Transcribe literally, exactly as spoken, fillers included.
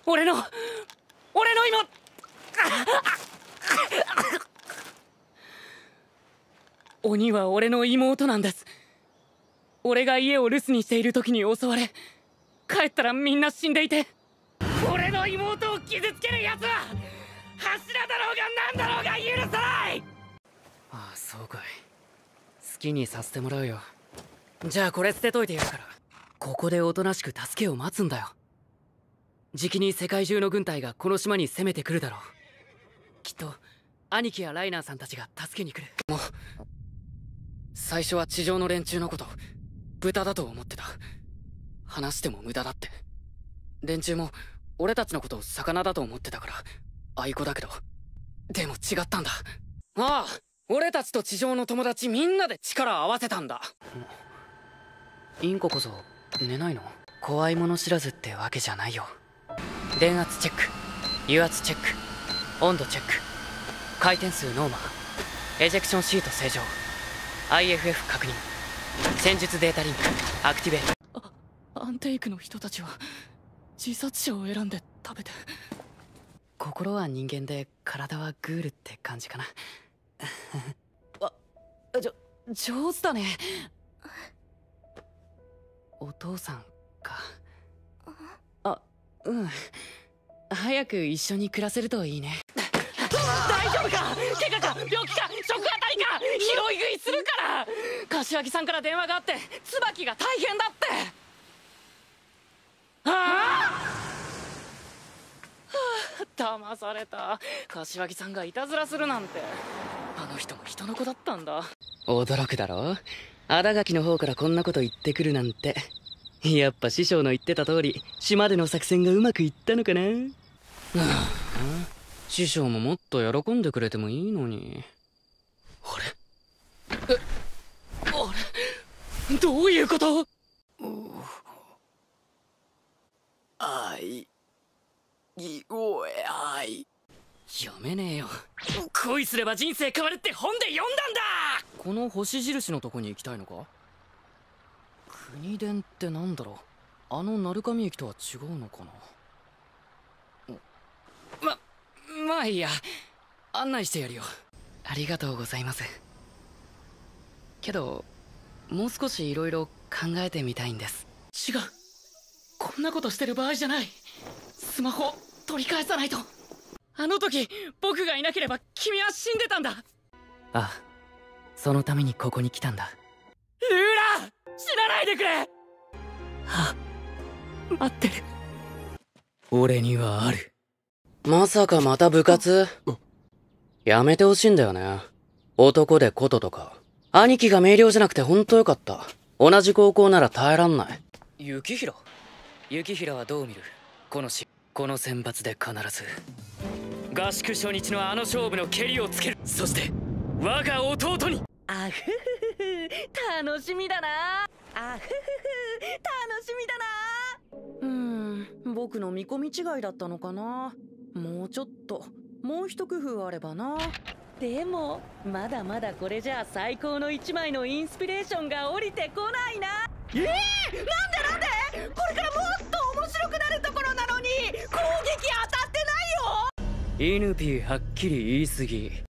俺の俺の妹。鬼は俺の妹なんです。俺が家を留守にしている時に襲われ、帰ったらみんな死んでいて、俺の妹を傷つける奴は柱だろうが何だろうが許さない。ああ、そうかい。好きにさせてもらうよ。じゃあこれ捨てといてやるから、ここでおとなしく助けを待つんだよ。じきに世界中の軍隊がこの島に攻めてくるだろう。きっと兄貴やライナーさんたちが助けに来る。もう最初は地上の連中のこと豚だと思ってた。話しても無駄だって。連中も俺たちのことを魚だと思ってたから愛子だけど、でも違ったんだ。ああ、俺たちと地上の友達みんなで力を合わせたんだ。インコこそ寝ないの？怖いもの知らずってわけじゃないよ。電圧チェック、油圧チェック、温度チェック、回転数ノーマー、エジェクションシート正常、 アイエフエフ 確認、戦術データリンクアクティベート。あ、アンテイクの人たちは自殺者を選んで食べて。心は人間で体はグールって感じかな。あ、じょ上手だね。お父さんか。あ、うん。早く一緒に暮らせるといいね。大丈夫か？怪我か病気か食あたりか拾い食いするから。柏木さんから電話があって、椿が大変だって。ああ、はあ、騙された。柏木さんがいたずらするなんて。あの人も人の子だったんだ。驚くだろ？新垣の方からこんなこと言ってくるなんて。やっぱ師匠の言ってた通り島での作戦がうまくいったのかな。師匠ももっと喜んでくれてもいいのに。あれ？え、あれ？どういうこと？あいぎおえあい。読めねえよ。恋すれば人生変わるって本で読んだんだ。この星印のとこに行きたいのか？国電ってなんだろう。あの鳴神駅とは違うのかな。ま、まあいいや。案内してやるよ。ありがとうございます。けどもう少しいろいろ考えてみたいんです。違う、こんなことしてる場合じゃない。スマホ取り返さないと。あの時僕がいなければ君は死んでたんだ。ああ、そのためにここに来たんだ。ルーラ、死なないでくれ。はあ、待ってる。俺にはある。まさかまた部活？やめてほしいんだよね。男でこととか。兄貴が明瞭じゃなくてほんとよかった。同じ高校なら耐えらんない。雪平雪平はどう見る？このしこの選抜で必ず合宿初日のあの勝負のケリをつける。そして我が弟に。あふふふ、楽しみだな。あふふふ、楽しみだな。うーん、僕の見込み違いだったのかな。もうちょっともう一工夫あればな。でもまだまだこれじゃあ最高の一枚のインスピレーションが降りてこないな。えー、なんでなんで？これからもっと面白くなるところなのに攻撃当たってないよ。イヌピーはっきり言い過ぎ。